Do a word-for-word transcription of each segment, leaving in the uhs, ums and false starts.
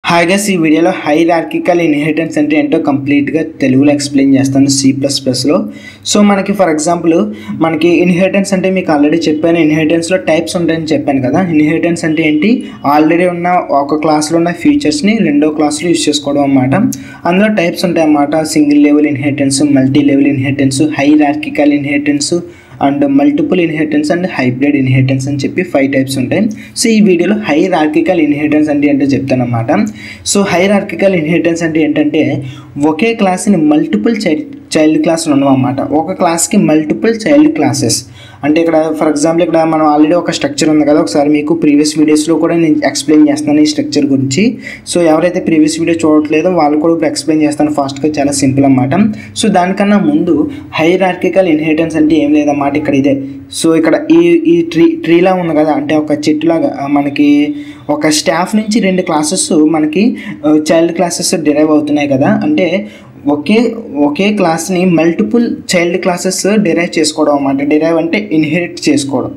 Hi guys, ఈ వీడియోలో hierarchical inheritance అంటే ఏంటో కంప్లీట్గా తెలుగులో ఎక్స్ప్లెయిన్ చేస్తాను సి ప్లస్ ప్లస్లో. సో మనకి ఫర్ ఎగ్జాంపుల్ మనకి ఇన్హెరిటెన్స్ అంటే మీకు ఆల్రెడీ చెప్పాను, ఇన్హెరిటెన్స్లో టైప్స్ ఉంటాయని చెప్పాను కదా. ఇన్హెరిటెన్స్ అంటే ఏంటి, ఆల్రెడీ ఉన్న ఒక క్లాస్లో ఉన్న ఫీచర్స్ని రెండో క్లాస్లో యూజ్ చేసుకోవడం అన్నమాట. అందులో టైప్స్ ఉంటాయి అన్నమాట. Single level inheritance, multi level inheritance, hierarchical inheritance and multiple inheritance and hybrid inheritance అని చెప్పి ఫైవ్ టైప్స్ ఉంటాయి. సో ఈ వీడియోలో హైరార్కికల్ ఇన్హెరిటెన్స్ అంటే ఏంటో చెప్తాను అన్నమాట. సో హైరార్కికల్ ఇన్హెరిటెన్స్ అంటే ఏంటంటే ఒకే క్లాస్ని మల్టిపుల్ చైల్డ్ చైల్డ్ క్లాసులు ఉండవు అన్నమాట. ఒక క్లాస్కి మల్టిపుల్ చైల్డ్ క్లాసెస్ అంటే ఇక్కడ ఫర్ ఎగ్జాంపుల్ ఇక్కడ మనం ఆల్రెడీ ఒక స్ట్రక్చర్ ఉంది కదా, ఒకసారి మీకు ప్రీవియస్ వీడియోస్లో కూడా నేను ఎక్స్ప్లెయిన్ చేస్తాను ఈ స్ట్రక్చర్ గురించి. సో ఎవరైతే ప్రీవియస్ వీడియో చూడట్లేదో వాళ్ళు కూడా ఇప్పుడు ఎక్స్ప్లెయిన్ చేస్తాను ఫాస్ట్గా, చాలా సింపుల్ అన్నమాట. సో దానికన్నా ముందు హైరార్కికల్ ఇన్హెరిటెన్స్ అంటే ఏం లేదన్నమాట, ఇక్కడ ఇదే. సో ఇక్కడ ఈ ఈ ట్రీ ట్రీలా ఉంది కదా, అంటే ఒక చెట్టులాగా మనకి ఒక స్టాఫ్ నుంచి రెండు క్లాసెస్ మనకి చైల్డ్ క్లాసెస్ డిరైవ్ అవుతున్నాయి కదా. అంటే ఒకే ఒకే క్లాస్ని మల్టిపుల్ చైల్డ్ క్లాసెస్ డిరైవ్ చేసుకోవడం అన్నమాట. డిరైవ్ అంటే ఇన్హెరిట్ చేసుకోవడం.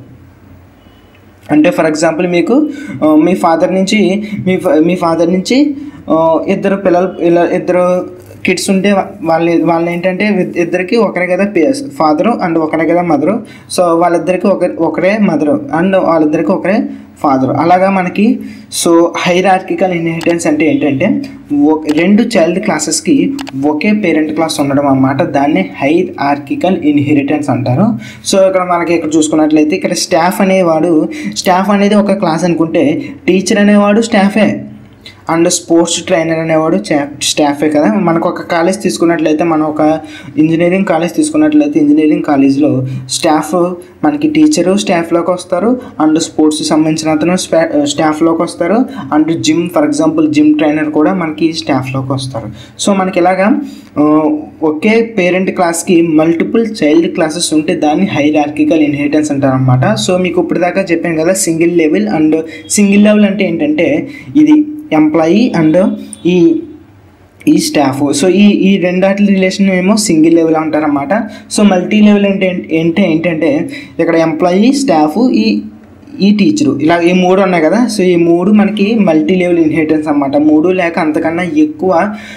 అంటే ఫర్ ఎగ్జాంపుల్ మీకు మీ ఫాదర్ నుంచి మీ మీ ఫాదర్ నుంచి ఇద్దరు పిల్లలు ఇలా ఇద్దరు కిడ్స్ ఉంటే వాళ్ళ వాళ్ళని ఏంటంటే ఇద్దరికి ఒకరే కదా ఫాదరు అండ్ ఒకరే కదా మదరు. సో వాళ్ళిద్దరికి ఒక ఒకరే మదరు అండ్ వాళ్ళిద్దరికి ఒకరే ఫాదర్. అలాగా మనకి సో హైరార్కికల్ ఇన్హెరిటెన్స్ అంటే ఏంటంటే రెండు చైల్డ్ క్లాసెస్కి ఒకే పేరెంట్ క్లాస్ ఉండడం అన్నమాట. దాన్ని హైరార్కికల్ ఇన్హెరిటెన్స్ అంటారు. సో ఇక్కడ మనకి ఇక్కడ చూసుకున్నట్లయితే ఇక్కడ స్టాఫ్ అనేవాడు స్టాఫ్ అనేది ఒక క్లాస్ అనుకుంటే టీచర్ అనేవాడు స్టాఫే అండ్ స్పోర్ట్స్ ట్రైనర్ అనేవాడు స్టాఫే కదా. మనకు ఒక కాలేజ్ తీసుకున్నట్లయితే మనం ఒక ఇంజనీరింగ్ కాలేజ్ తీసుకున్నట్లయితే ఇంజనీరింగ్ కాలేజ్లో స్టాఫ్ మనకి టీచరు స్టాఫ్లోకి వస్తారు అండ్ స్పోర్ట్స్ సంబంధించిన అతను స్టాఫ్లోకి వస్తారు and gym for example gym trainer కూడా మనకి స్టాఫ్లోకి వస్తారు. సో మనకి ఇలాగా ఒకే పేరెంట్ క్లాస్కి మల్టిపుల్ చైల్డ్ క్లాసెస్ ఉంటే దాన్ని హైరార్కికల్ ఇన్హెరిటెన్స్ అంటారు అనమాట. సో మీకు ఇప్పటిదాకా చెప్పాను కదా single level and single level అంటే ఏంటంటే ఇది ఎంప్లాయీ అండ్ ఈ ఈ స్టాఫ్. సో ఈ ఈ రెండాటి రిలేషన్ ఏమో సింగిల్ లెవెల్ అంటారన్నమాట. సో మల్టీ లెవెల్ అంటే ఏంటి ఏంటంటే ఇక్కడ ఎంప్లాయీ స్టాఫ్ ఈ ఈ టీచరు ఇలా ఈ మూడు ఉన్నాయి కదా. సో ఈ మూడు మనకి మల్టీ లెవెల్ ఇన్హెరిటెన్స్ అన్నమాట. మూడు లేక అంతకన్నా ఎక్కువ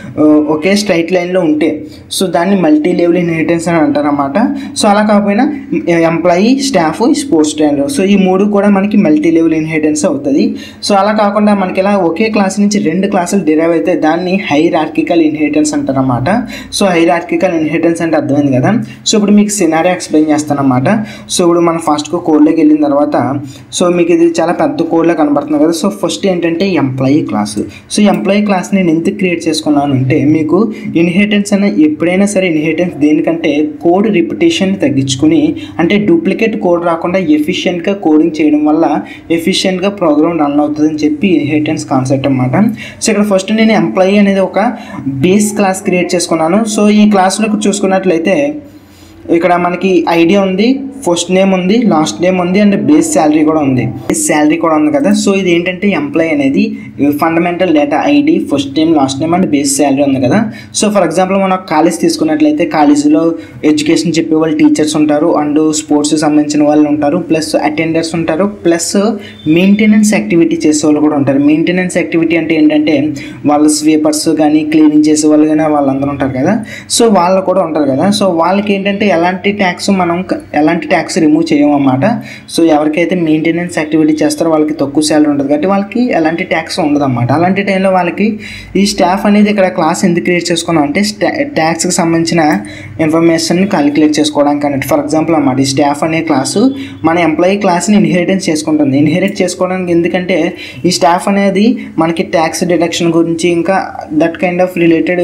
ఒకే స్ట్రైట్ లైన్లో ఉంటే సో దాన్ని మల్టీ లెవెల్ ఇన్హెరిటెన్స్ అని అంటారన్నమాట. సో అలా కాకపోయినా employee staff sports trainer so ఈ మూడు కూడా మనకి మల్టీ లెవెల్ ఇన్హెరిటెన్స్ అవుతుంది. సో అలా కాకుండా మనకి ఇలా ఒకే క్లాస్ నుంచి రెండు క్లాసులు డిరైవ్ అయితే దాన్ని హైరార్కికల్ ఇన్హెరిటెన్స్ అంటారన్నమాట. సో హైరార్కికల్ ఇన్హెరిటెన్స్ అంటే అర్థమైంది కదా. సో ఇప్పుడు మీకు సినారియో ఎక్స్ప్లెయిన్ చేస్తాను అన్నమాట. సో ఇప్పుడు మనం ఫస్ట్గా కోడ్లోకి వెళ్ళిన తర్వాత సో మీకు ఇది చాలా పెద్ద కోడ్లో కనబడుతుంది కదా. సో ఫస్ట్ ఏంటంటే employee class. So employee class నేను ఎందుకు క్రియేట్ చేసుకున్నాను అంటే మీకు ఇన్హెరిటెన్స్ అనే ఎప్పుడైనా సరే ఇన్హెరిటెన్స్ దేనికంటే కోడ్ రిపిటేషన్ తగ్గించుకుని అంటే డూప్లికేట్ కోడ్ రాకుండా ఎఫిషియెంట్గా కోడింగ్ చేయడం వల్ల ఎఫిషియెంట్గా ప్రోగ్రామ్ రన్ అవుతుందని చెప్పి ఇన్హెరిటెన్స్ కాన్సెప్ట్ అనమాట. సో ఇక్కడ ఫస్ట్ నేను ఎంప్లాయీ అనేది ఒక బేస్ క్లాస్ క్రియేట్ చేసుకున్నాను. సో ఈ క్లాస్లో చూసుకున్నట్లయితే ఇక్కడ మనకి ఐడియా ఉంది, ఫస్ట్ నేమ్ ఉంది, లాస్ట్ నేమ్ ఉంది అండ్ బేస్ శాలరీ కూడా ఉంది. బేస్ శాలరీ కూడా ఉంది కదా. సో ఇది ఏంటంటే ఎంప్లాయీ అనేది fundamental data ID, first name, last name and base salary ఉంది కదా. సో ఫర్ ఎగ్జాంపుల్ మనం కాలేజ్ తీసుకున్నట్లయితే కాలేజీలో ఎడ్యుకేషన్ చెప్పే వాళ్ళు టీచర్స్ ఉంటారు అండ్ స్పోర్ట్స్ సంబంధించిన వాళ్ళు ఉంటారు, ప్లస్ అటెండర్స్ ఉంటారు, ప్లస్ మెయింటెనెన్స్ యాక్టివిటీ చేసే వాళ్ళు కూడా ఉంటారు. మెయింటెనెన్స్ యాక్టివిటీ అంటే ఏంటంటే వాళ్ళు స్వీపర్స్ కానీ క్లీనింగ్ చేసే వాళ్ళు కానీ వాళ్ళందరూ ఉంటారు కదా. సో వాళ్ళు కూడా ఉంటారు కదా. సో వాళ్ళకి ఏంటంటే ఎలాంటి ట్యాక్స్ మనం ఎలాంటి ట్యాక్స్ రిమూవ్ చేయమన్నమాట. సో ఎవరికైతే మెయింటెనెన్స్ యాక్టివిటీ చేస్తారో వాళ్ళకి తక్కువ శాలరీ ఉంటుంది కాబట్టి వాళ్ళకి ఎలాంటి ట్యాక్స్ ఉండదు అన్నమాట. అలాంటి టైంలో వాళ్ళకి ఈ స్టాఫ్ అనేది ఇక్కడ క్లాస్ ఎందుకు క్రియేట్ చేసుకున్నాం అంటే ట్యాక్స్కి సంబంధించిన ఇన్ఫర్మేషన్ క్యాలిక్యులేట్ చేసుకోవడానికి అన్నట్టు. ఫర్ ఎగ్జాంపుల్ అన్నమాట ఈ స్టాఫ్ అనే క్లాసు మన ఎంప్లాయీ క్లాస్ని ఇన్హెరిటెన్స్ చేసుకుంటుంది. ఇన్హెరిట్ చేసుకోవడానికి ఎందుకంటే ఈ స్టాఫ్ అనేది మనకి ట్యాక్స్ డిడక్షన్ గురించి ఇంకా దట్ కైండ్ ఆఫ్ రిలేటెడ్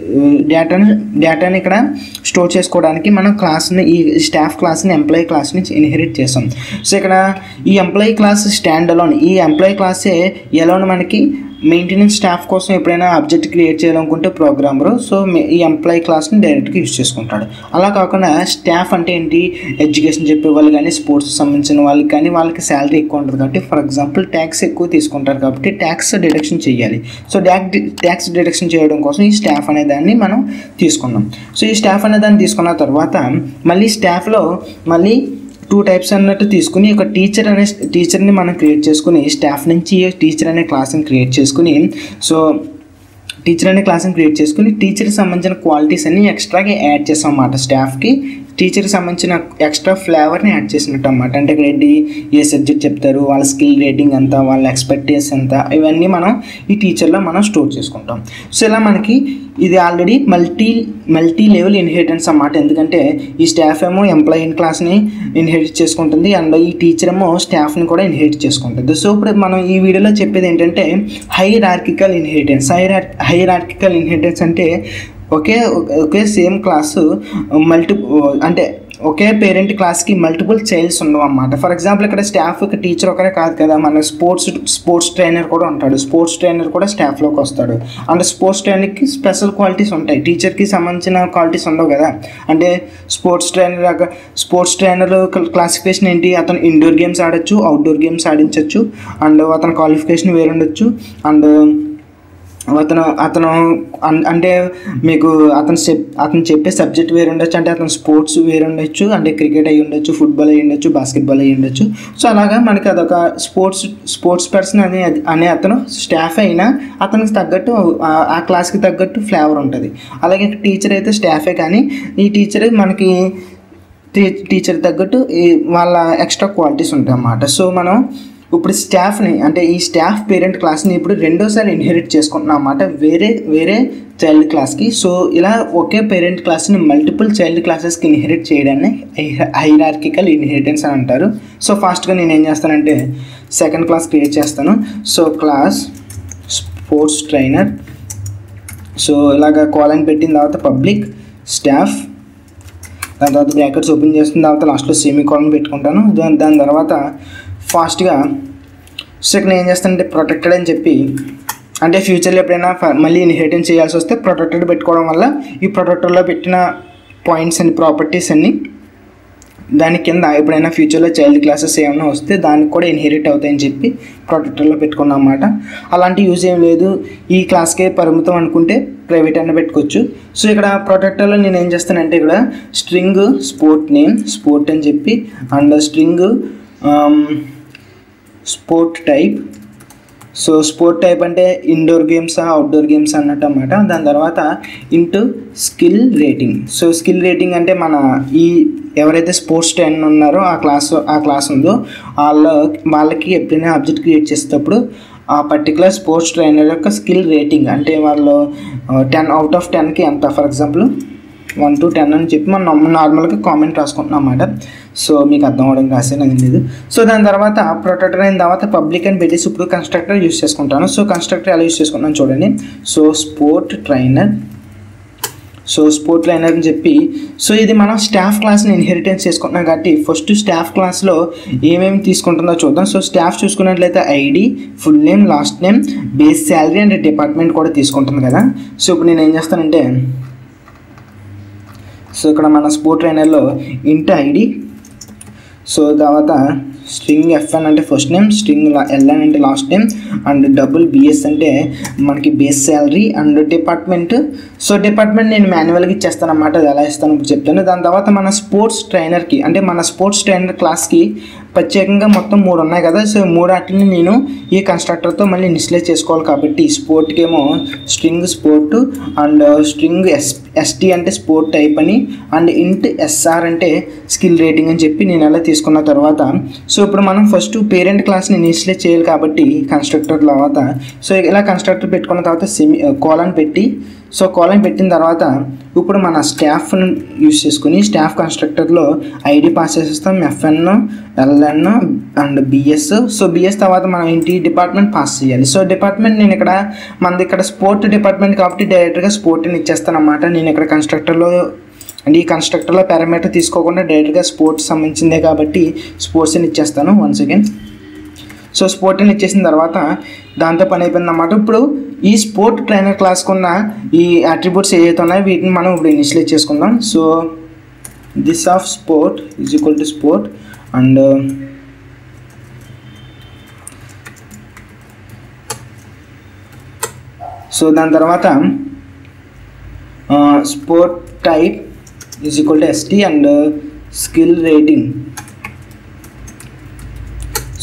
డేటాని డేటాని ఇక్కడ స్టోర్ చేసుకోవడానికి మనం క్లాస్ని ఈ స్టాఫ్ క్లాస్ని ఎంప్లాయీ క్లాస్ నుంచి ఇన్హెరిట్ చేస్తాం. సో ఇక్కడ ఈ ఎంప్లాయీ క్లాస్ స్టాండ్ అలోన్, ఈ ఎంప్లాయీ క్లాసే ఎలోన్ మనకి మెయింటెనెన్స్ స్టాఫ్ కోసం ఎప్పుడైనా ఆబ్జెక్ట్ క్రియేట్ చేయాలనుకుంటే ప్రోగ్రామరు సో ఈ ఎంప్లాయీ క్లాస్ని డైరెక్ట్గా యూజ్ చేసుకుంటాడు. అలా కాకుండా స్టాఫ్ అంటే ఏంటి, ఎడ్యుకేషన్ చెప్పే వాళ్ళు కానీ స్పోర్ట్స్ సంబంధించిన వాళ్ళకి కానీ వాళ్ళకి శాలరీ ఎక్కువ ఉంటుంది కాబట్టి ఫర్ ఎగ్జాంపుల్ ట్యాక్స్ ఎక్కువ తీసుకుంటారు కాబట్టి ట్యాక్స్ డిడక్షన్ చేయాలి. సో ట్యాక్స్ డిడక్షన్ చేయడం కోసం ఈ స్టాఫ్ అనే దాన్ని మనం తీసుకున్నాం. సో ఈ స్టాఫ్ అనే దాన్ని తీసుకున్న తర్వాత మళ్ళీ స్టాఫ్లో మళ్ళీ టూ టైప్స్ అన్నట్టు తీసుకుని ఒక టీచర్ అనే టీచర్ని మనం క్రియేట్ చేసుకుని స్టాఫ్ నుంచి టీచర్ అనే క్లాస్ని క్రియేట్ చేసుకుని సో టీచర్ అనే క్లాస్ని క్రియేట్ చేసుకుని టీచర్కి సంబంధించిన క్వాలిటీస్ అన్ని ఎక్స్ట్రాగా యాడ్ చేస్తాం అన్నమాట. స్టాఫ్కి టీచర్కి సంబంధించిన ఎక్స్ట్రా ఫ్లేవర్ని యాడ్ చేసినట్టు అన్నమాట. అంటే ఇక్కడ ఏంటి ఏ సబ్జెక్ట్ చెప్తారు, వాళ్ళ స్కిల్ రేటింగ్ ఎంత, వాళ్ళ ఎక్స్పెక్టేషన్ ఎంత, ఇవన్నీ మనం ఈ టీచర్లో మనం స్టోర్ చేసుకుంటాం. సో ఇలా మనకి ఇది already multi multi level inheritance అన్నమాట. ఎందుకంటే ఈ స్టాఫ్ ఏమో ఎంప్లాయీ ఇన్ క్లాస్ని ఇన్హెరిట్ చేసుకుంటుంది అండ్ ఈ టీచర్ ఏమో స్టాఫ్ని కూడా ఇన్హెరిట్ చేసుకుంటుంది. సో ఇప్పుడు మనం ఈ వీడియోలో చెప్పేది ఏంటంటే హైరార్కికల్ ఇన్హెరిటెన్స్. హైరార్ హైరార్కికల్ ఇన్హెరిటెన్స్ అంటే ఒకే ఒకే సేమ్ క్లాసు మల్టి అంటే ఒకే పేరెంట్ క్లాస్కి మల్టిపుల్ చైల్డ్స్ ఉండవు అన్నమాట. ఫర్ ఎగ్జాంపుల్ ఇక్కడ స్టాఫ్ ఒక టీచర్ ఒకరే కాదు కదా, మన స్పోర్ట్స్ స్పోర్ట్స్ ట్రైనర్ కూడా ఉంటాడు. స్పోర్ట్స్ ట్రైనర్ కూడా స్టాఫ్లోకి వస్తాడు. అండ్ స్పోర్ట్స్ ట్రైనర్కి స్పెషల్ క్వాలిటీస్ ఉంటాయి, టీచర్కి సంబంధించిన క్వాలిటీస్ ఉండవు కదా. అంటే sports trainer sports trainer classification ఏంటి, అతను ఇండోర్ గేమ్స్ ఆడొచ్చు, అవుట్డోర్ గేమ్స్ ఆడించవచ్చు, అండ్ అతని క్వాలిఫికేషన్ వేరు ఉండొచ్చు. అండ్ అతను అతను అంటే మీకు అతను చెప్ అతను చెప్పే సబ్జెక్ట్ వేరు ఉండొచ్చు. అంటే అతను స్పోర్ట్స్ వేరు ఉండొచ్చు, అంటే క్రికెట్ అయ్యి ఉండొచ్చు, ఫుట్బాల్ అయ్యి ఉండొచ్చు, బాస్కెట్బాల్ అయ్యి ఉండొచ్చు. సో అలాగా మనకి అదొక స్పోర్ట్స్ స్పోర్ట్స్ పర్సన్ అనే అనే అతను స్టాఫ్ అయినా అతనికి తగ్గట్టు ఆ క్లాస్కి తగ్గట్టు ఫ్లేవర్ ఉంటుంది. అలాగే టీచర్ అయితే స్టాఫే, కానీ ఈ టీచర్ మనకి టీచర్ తగ్గట్టు వాళ్ళ ఎక్స్ట్రా క్వాలిటీస్ ఉంటాయి అన్నమాట. సో మనం ఇప్పుడు స్టాఫ్ని అంటే ఈ స్టాఫ్ పేరెంట్ క్లాస్ని ఇప్పుడు రెండోసారి ఇన్హెరిట్ చేసుకుంటున్నాం అన్నమాట వేరే వేరే చైల్డ్ క్లాస్కి. సో ఇలా ఒకే పేరెంట్ క్లాస్ని మల్టిపుల్ చైల్డ్ క్లాసెస్కి ఇన్హెరిట్ చేయడాన్ని హైరార్కికల్ ఇన్హెరిటెన్స్ అని అంటారు. సో ఫాస్ట్గా నేను ఏం చేస్తానంటే సెకండ్ క్లాస్ క్రియేట్ చేస్తాను. So class sports trainer. So ఇలాగ కాలన్ పెట్టిన తర్వాత పబ్లిక్ స్టాఫ్, దాని తర్వాత బ్రాకెట్స్ ఓపెన్ చేసిన తర్వాత లాస్ట్లో సెమీ కాలన్ పెట్టుకుంటాను. దాని దాని తర్వాత ఫాస్ట్గా సో ఇక్కడ నేను ఏం చేస్తానంటే ప్రొటెక్టెడ్ అని చెప్పి, అంటే ఫ్యూచర్లో ఎప్పుడైనా మళ్ళీ ఇన్హెరిటెన్స్ చేయాల్సి వస్తే ప్రొటెక్టెడ్ పెట్టుకోవడం వల్ల ఈ ప్రొటెక్టర్లో పెట్టిన పాయింట్స్ అండ్ ప్రాపర్టీస్ అన్ని దాని కింద ఎప్పుడైనా ఫ్యూచర్లో చైల్డ్ క్లాసెస్ ఏమైనా వస్తే దానికి కూడా ఇన్హెరిట్ అవుతాయని చెప్పి ప్రొటెక్టర్లో పెట్టుకున్నాం అన్నమాట. అలాంటి యూజ్ ఏం లేదు, ఈ క్లాస్కే పరిమితం అనుకుంటే ప్రైవేట్ అన్న పెట్టుకోవచ్చు. సో ఇక్కడ ప్రొటెక్టర్లో నేను ఏం చేస్తానంటే ఇక్కడ స్ట్రింగ్ స్పోర్ట్ నేమ్ స్పోర్ట్ అని చెప్పి and string sport type. So sport type అంటే ఇండోర్ గేమ్సా అవుట్డోర్ గేమ్స్ అన్నట్టు అన్నమాట. దాని తర్వాత into skill rating. So skill rating అంటే మన ఈ ఎవరైతే స్పోర్ట్స్ ట్రైనర్ ఉన్నారో ఆ క్లాస్ ఆ క్లాస్ ఉందో వాళ్ళ వాళ్ళకి ఎప్పుడైనా ఆబ్జెక్ట్ క్రియేట్ చేసేటప్పుడు ఆ పర్టికులర్ స్పోర్ట్స్ ట్రైనర్ యొక్క స్కిల్ రేటింగ్ అంటే వాళ్ళు టెన్ అవుట్ ఆఫ్ టెన్కి ఎంత, for example one to ten అని చెప్పి మనం నార్మల్గా కామెంట్ రాసుకుంటున్నాం అన్నమాట. సో మీకు అర్థం అవడం రాసే నాకు లేదు. సో దాని తర్వాత ప్రొటెక్టర్ అయిన తర్వాత పబ్లిక్ అని పెట్టేసి ఇప్పుడు కన్స్ట్రక్టర్ యూస్ చేసుకుంటాను. సో కన్స్ట్రక్టర్ ఎలా యూస్ చేసుకుంటాను చూడండి. So sport trainer so sport trainer అని చెప్పి సో ఇది మనం స్టాఫ్ క్లాస్ని ఇన్హెరిటెన్స్ చేసుకుంటున్నాం కాబట్టి ఫస్ట్ స్టాఫ్ క్లాస్లో ఏమేమి తీసుకుంటుందో చూద్దాం. సో స్టాఫ్ చూసుకున్నట్లయితే ID, full name, last name, base salary and department కూడా తీసుకుంటుంది కదా. సో ఇప్పుడు నేను ఏం చేస్తానంటే సో ఇక్కడ మన స్పోర్ట్ ట్రైనర్లో ఇంట్ ఐడి, సో తర్వాత స్ట్రింగ్ ఎఫ్ఎన్ అంటే ఫస్ట్ నేమ్, స్ట్రింగ్ ఎల్ఎన్ అంటే last name and double BS అంటే మనకి base salary and department. So department నేను మాన్యువల్గా ఇచ్చేస్తాను అన్నమాట, అది ఎలా ఇస్తాను ఇప్పుడు చెప్తాను. దాని తర్వాత మన స్పోర్ట్స్ ట్రైనర్కి అంటే మన స్పోర్ట్స్ ట్రైనర్ క్లాస్కి ప్రత్యేకంగా మొత్తం మూడు ఉన్నాయి కదా. సో మూడు వాటిని నేను ఈ కన్స్ట్రక్టర్తో మళ్ళీ ఇనిషియలైజ్ చేసుకోవాలి కాబట్టి స్పోర్ట్కి ఏమో string sport and string S ST అంటే స్పోర్ట్ టైప్ అని అండ్ ఇంట్ ఎస్ఆర్ అంటే స్కిల్ రేటింగ్ అని చెప్పి నేను అలా తీసుకున్న తర్వాత సో ఇప్పుడు మనం ఫస్ట్ పేరెంట్ క్లాస్ని ఇనిషియలైజ్ చేయాలి కాబట్టి కన్స్ట్రక్టర్ తర్వాత సో ఇలా కన్స్ట్రక్టర్ పెట్టుకున్న తర్వాత సెమీ కాలన్ పెట్టి సో కాలన్ పెట్టిన తర్వాత ఇప్పుడు మన స్టాఫ్ను యూస్ చేసుకుని స్టాఫ్ కన్స్ట్రక్టర్లో ఐడి పాస్ చేసేస్తాం, FN, LN and BS. So BS తర్వాత మనం ఏంటి డిపార్ట్మెంట్ పాస్ చేయాలి. సో డిపార్ట్మెంట్ నేను ఇక్కడ మనది ఇక్కడ స్పోర్ట్ డిపార్ట్మెంట్ కాబట్టి డైరెక్ట్గా స్పోర్ట్ని ఇచ్చేస్తాను అన్నమాట. నేను ఇక్కడ కన్స్ట్రక్టర్లో అంటే ఈ కన్స్ట్రక్టర్లో పారామీటర్ తీసుకోకుండా డైరెక్ట్గా స్పోర్ట్స్ సంబంధించిందే కాబట్టి స్పోర్ట్స్ని ఇచ్చేస్తాను వన్స్ అగైన్. సో స్పోర్ట్ని ఇచ్చేసిన తర్వాత దాంతో పని అయిపోయింది అన్నమాట. ఇప్పుడు ఈ స్పోర్ట్ ట్రైనర్ క్లాస్కున్న ఈ అట్రిబ్యూట్స్ ఏవైతే ఉన్నాయో వీటిని మనం ఇప్పుడు ఇనిషియలైజ్ చేసుకుందాం. So this of sport is equal to sport and so దాని తర్వాత sport type is equal to ST and skill rating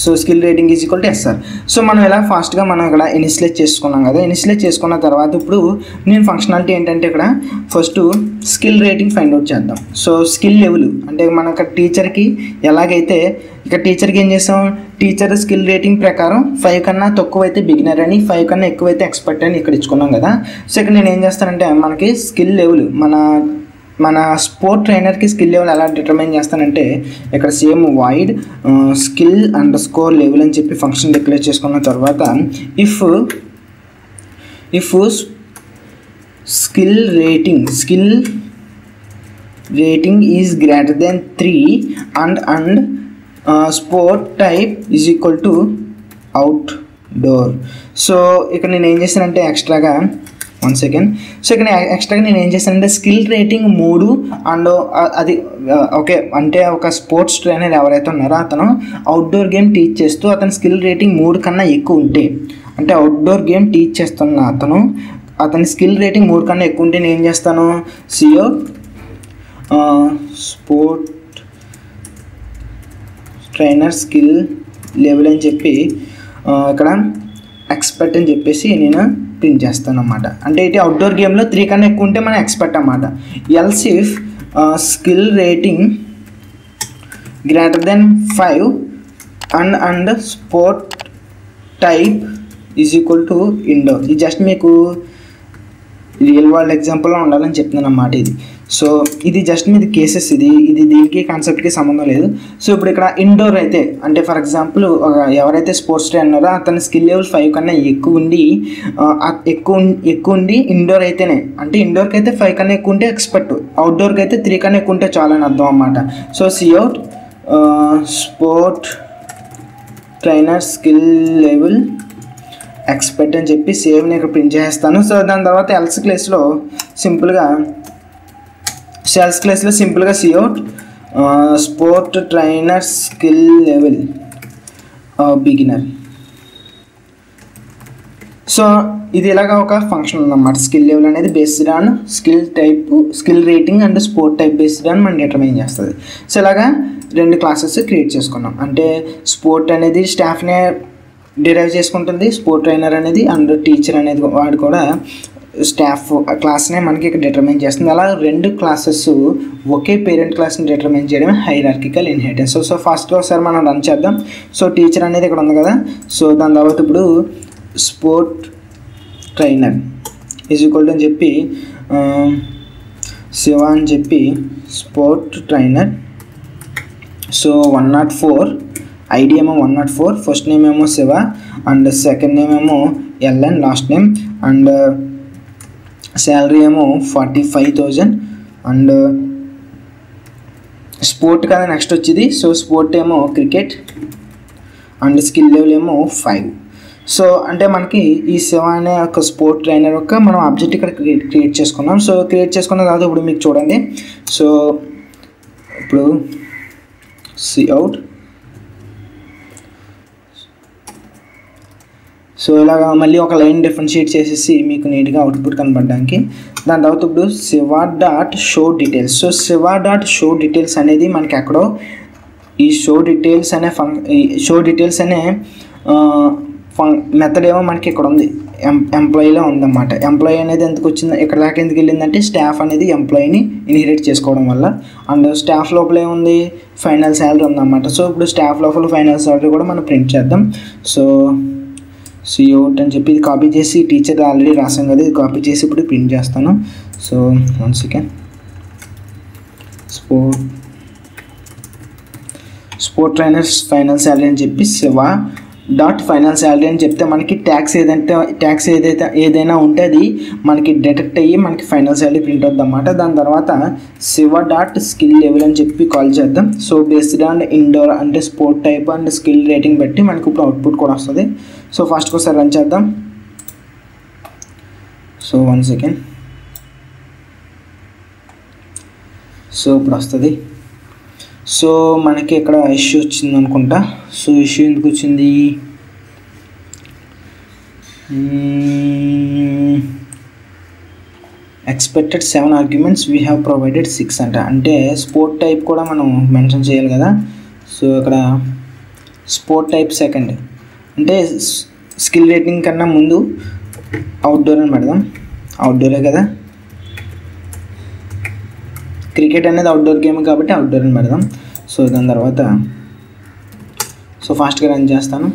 so skill rating is equal to SR. So మనం ఇలా ఫాస్ట్గా మనం ఇక్కడ ఇనిషియలైజ్ చేసుకున్నాం కదా. ఇనిషియలైజ్ చేసుకున్న తర్వాత ఇప్పుడు నేను ఫంక్షనాలిటీ ఏంటంటే ఇక్కడ first skill rating find out చేద్దాం. సో స్కిల్ లెవెల్ అంటే మన ఇక్కడ టీచర్కి ఎలాగైతే ఇక్కడ టీచర్కి ఏం చేస్తాం, టీచర్ స్కిల్ రేటింగ్ ప్రకారం ఫైవ్ కన్నా తక్కువ అయితే బిగినర్ అని, ఫైవ్ కన్నా ఎక్కువైతే ఎక్స్పర్ట్ అని ఇక్కడ ఇచ్చుకున్నాం కదా. సో ఇక్కడ నేను ఏం చేస్తానంటే మనకి స్కిల్ లెవెల్ మన మన స్పోర్ట్ ట్రైనర్కి స్కిల్ లెవెల్ ఎలా డిటర్మైన్ చేస్తానంటే ఇక్కడ same void skill underscore level అని చెప్పి ఫంక్షన్ డిక్లేర్ చేసుకున్న తర్వాత if if skill rating skill rating is greater than three and and sport type is equal to outdoor. So ఇక్కడ నేను ఏం చేశానంటే ఎక్స్ట్రాగా వన్ సెకండ్ సో ఇక్కడ ఎక్స్ట్రాగా నేను ఏం చేశానంటే స్కిల్ రేటింగ్ మూడు అండ్ అది ఓకే అంటే ఒక స్పోర్ట్స్ ట్రైనర్ ఎవరైతే ఉన్నారో అతను అవుట్డోర్ గేమ్ టీచ్ చేస్తూ అతని స్కిల్ రేటింగ్ మూడు కన్నా ఎక్కువ ఉంటే, అంటే అవుట్డోర్ గేమ్ టీచ్ చేస్తున్న అతను అతని స్కిల్ రేటింగ్ మూడు కన్నా ఎక్కువ ఉంటే నేను ఏం చేస్తాను, సిఓ స్పోర్ట్ ట్రైనర్ స్కిల్ లెవెల్ అని చెప్పి ఇక్కడ ఎక్స్పర్ట్ అని చెప్పేసి నేను ప్రింట్ చేస్తాను అన్నమాట. అంటే ఇటు అవుట్డోర్ గేమ్లో త్రీ కన్నా ఎక్కువ ఉంటే మనం ఎక్స్పర్ట్ అన్నమాట. Else if skill rating greater than five and and sport type is equal to indoor. ఇది జస్ట్ మీకు రియల్ వరల్డ్ ఎగ్జాంపుల్లో ఉండాలని చెప్తున్నాను అన్నమాట ఇది. సో ఇది జస్ట్ మీది కేసెస్, ఇది ఇది దీనికి కాన్సెప్ట్కి సంబంధం లేదు. సో ఇప్పుడు ఇక్కడ ఇండోర్ అయితే అంటే ఫర్ ఎగ్జాంపుల్ ఎవరైతే స్పోర్ట్స్ ట్రైనర్ ఉన్నారో అతని స్కిల్ లెవెల్ ఫైవ్ కన్నా ఎక్కువ ఉండి ఎక్కువ ఎక్కువ ఉండి ఇండోర్ అయితేనే, అంటే ఇండోర్కి అయితే ఫైవ్ కన్నా ఎక్కువ ఉంటే ఎక్స్పర్ట్, అవుట్డోర్కి అయితే త్రీ కన్నా ఎక్కువ ఉంటే చాలని అర్థం అన్నమాట. So cout sport trainer skill level expert అని చెప్పి సేవ్ నేను ఇక్కడ ప్రింట్ చేస్తాను. సో దాని తర్వాత ఎల్స్ క్లాస్లో సింపుల్గా సెల్స్ క్లాస్లో సింపుల్గా cout sport trainer skill level beginner. So ఇది ఇలాగా ఒక ఫంక్షన్ ఉందన్నమాట. స్కిల్ లెవెల్ అనేది based on skill type skill rating and sport type based on మనం డిటర్మైన్ చేస్తుంది. సో ఇలాగా రెండు క్లాసెస్ క్రియేట్ చేసుకున్నాం. అంటే స్పోర్ట్ అనేది స్టాఫ్నే డిరైవ్ చేసుకుంటుంది, స్పోర్ట్ ట్రైనర్ అనేది అండ్ టీచర్ అనేది వాడు కూడా స్టాఫ్ క్లాస్నే మనకి ఇక్కడ డిటర్మైన్ చేస్తుంది. అలా రెండు క్లాసెస్ ఒకే పేరెంట్ క్లాస్ని డిటర్మైన్ చేయడమే హైరార్కికల్ ఇన్హెరిటెన్స్. సో సో ఫస్ట్గా ఒకసారి మనం రన్ చేద్దాం. సో టీచర్ అనేది ఇక్కడ ఉంది కదా. సో దాని తర్వాత ఇప్పుడు sport trainer is equal to అని చెప్పి శివ అని చెప్పి sport trainer. So one nought four ID ఏమో one nought four first name ఏమో శివ అండ్ సెకండ్ నేమ్ ఏమో LN last name and salary ఏమో forty five thousand and sport కదా నెక్స్ట్ వచ్చేది. సో స్పోర్ట్ ఏమో క్రికెట్ అండ్ స్కిల్ లెవెల్ ఏమో five. So అంటే మనకి ఈ శివ అనే ఒక స్పోర్ట్ ట్రైనర్ యొక్క మనం ఆబ్జెక్ట్ ఇక్కడ క్రియేట్ క్రియేట్ చేసుకున్నాం. సో క్రియేట్ చేసుకున్న తర్వాత ఇప్పుడు మీకు చూడండి. సో ఇప్పుడు సిఅవుట్ సో ఇలాగా మళ్ళీ ఒక లైన్ డిఫరెన్షియేట్ చేసేసి మీకు నీట్గా అవుట్పుట్ కనపడడానికి. దాని తర్వాత ఇప్పుడు Shiva dot show details. So Shiva dot show details అనేది మనకి ఎక్కడో ఈ షో డీటెయిల్స్ అనే ఫంక్ షో డీటెయిల్స్ అనే ఫంక్ మెథడ్ ఏమో మనకి ఇక్కడ ఉంది, ఎం ఎంప్లాయీలో ఉందన్నమాట. ఎంప్లాయీ అనేది ఎందుకు వచ్చింది ఇక్కడ దాకా ఎందుకు వెళ్ళిందంటే స్టాఫ్ అనేది ఎంప్లాయీని ఇన్హెరిట్ చేసుకోవడం వల్ల. అండ్ స్టాఫ్ లోపల ఏముంది ఫైనల్ శాలరీ ఉందన్నమాట. సో ఇప్పుడు స్టాఫ్ లోపల ఫైనల్ శాలరీ కూడా మనం ప్రింట్ చేద్దాం. సో సిఅవుట్ అని చెప్పి ఇది కాపీ చేసి టీచర్ ఆల్రెడీ రాసాం కదా, ఇది కాపీ చేసి ఇప్పుడు ప్రింట్ చేస్తాను. So one second sport sport trainers final salary అని చెప్పి శివ డాట్ ఫైనల్ శాలరీ అని చెప్తే మనకి ట్యాక్స్ ఏదంటే ట్యాక్స్ ఏదైతే ఏదైనా ఉంటే అది మనకి డిటెక్ట్ అయ్యి మనకి ఫైనల్ శాలరీ ప్రింట్ అవుతుంది అన్నమాట. దాని తర్వాత శివ డాట్ స్కిల్ లెవెల్ అని చెప్పి కాల్ చేద్దాం. సో బేస్డ్ ఆన్ ఇండోర్ అంటే sport type and skill rating బట్టి మనకి ఇప్పుడు అవుట్పుట్ కూడా వస్తుంది. సో ఫస్ట్ ఒకసారి రన్ చేద్దాం. సో వన్ సెకండ్ సో ఇప్పుడు వస్తుంది. సో మనకి ఇక్కడ ఇష్యూ వచ్చింది అనుకుంటా. సో ఇష్యూ ఎందుకు వచ్చింది, expected seven arguments we have provided six అంట. అంటే స్పోర్ట్ టైప్ కూడా మనం మెన్షన్ చేయాలి కదా. సో ఇక్కడ స్పోర్ట్ టైప్ సెకండ్, అంటే స్కిల్ రేటింగ్ కన్నా ముందు అవుట్డోర్ అని పెడదాం. అవుట్డోరే కదా, క్రికెట్ అనేది అవుట్డోర్ గేమ్ కాబట్టి అవుట్డోర్ అని పెడదాం. సో దాని తర్వాత సో ఫాస్ట్గా రన్ చేస్తాను.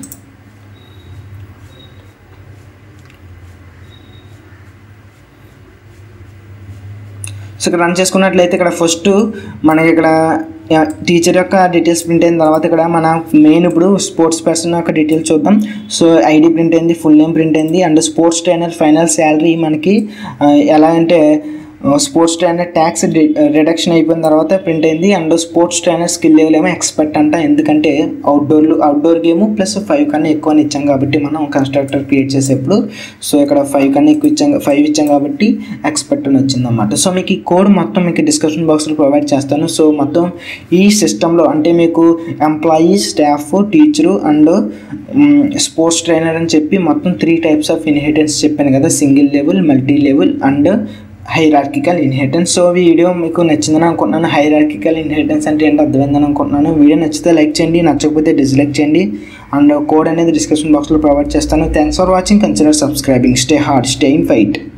సో ఇక్కడ రన్ చేసుకున్నట్లయితే ఇక్కడ ఫస్ట్ మనకి ఇక్కడ టీచర్ యొక్క డీటెయిల్స్ ప్రింట్ అయిన తర్వాత ఇక్కడ మన మెయిన్ ఇప్పుడు స్పోర్ట్స్ పర్సన్ యొక్క డీటెయిల్స్ చూద్దాం. సో ఐడి ప్రింట్ అయింది, ఫుల్ నేమ్ ప్రింట్ అయింది, and sports trainer final salary మనకి ఎలా అంటే స్పోర్ట్స్ ట్రైనర్ ట్యాక్స్ రిడక్షన్ అయిపోయిన తర్వాత ప్రింట్ అయింది, and sports trainer skill level ఏమో ఎక్స్పెక్ట్ అంట, ఎందుకంటే అవుట్డోర్లు అవుట్డోర్ గేమ్ ప్లస్ ఫైవ్ కన్నా ఎక్కువ అని ఇచ్చాం కాబట్టి మనం కన్స్ట్రక్టర్ క్రియేట్ చేసేప్పుడు. సో ఇక్కడ ఫైవ్ కన్నా ఎక్కువ ఇచ్చాం, ఫైవ్ ఇచ్చాం కాబట్టి ఎక్స్పెక్ట్ అని వచ్చిందన్నమాట. సో మీకు ఈ కోడ్ మొత్తం మీకు డిస్క్రిప్షన్ బాక్స్లో ప్రొవైడ్ చేస్తాను. సో మొత్తం ఈ సిస్టంలో అంటే మీకు employee, staff, teacher and sports trainer అని చెప్పి మొత్తం త్రీ టైప్స్ ఆఫ్ ఇన్హెరిటెన్స్ చెప్పాను కదా, single level, multi level and hierarchical inheritance. So video మీకు నచ్చిందని అనుకుంటున్నాను. హైరార్కికల్ ఇన్హెరిటెన్స్ అంటే ఏంటో అర్థమైందని అనుకుంటున్నాను. వీడియో నచ్చితే లైక్ చేయండి, నచ్చకపోతే డిస్లైక్ చేయండి, అండ్ కోడ్ అనేది డిస్క్రిప్షన్ బాక్స్లో ప్రొవైడ్ చేస్తాను. Thanks for watching, consider subscribing, stay hard, stay in fight.